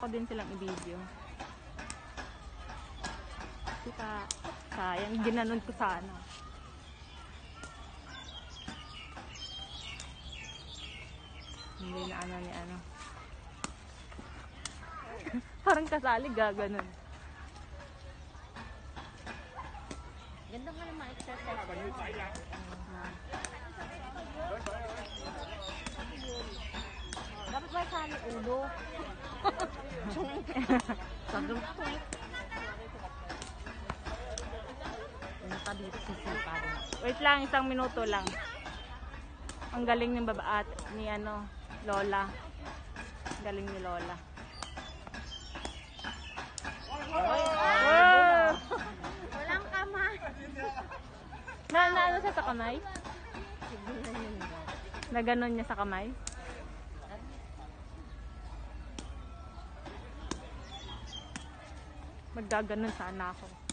ko din silang i-video. Kita, sayang, ginanon ko sana. Hindi na ano ni ano. Parang kasali, gaganon. Ganda nga naman exercise. Dapat ba sali ulo? Sagam to eh. Punta dito si Sipa. Wait lang, 1 minuto lang. Ang galing ng babaat ni ano, Lola. Galing ni Lola. Wow! Walang kamay. Na ano siya sa kamay? Na ganon niya sa kamay? Maggaganon sana ako.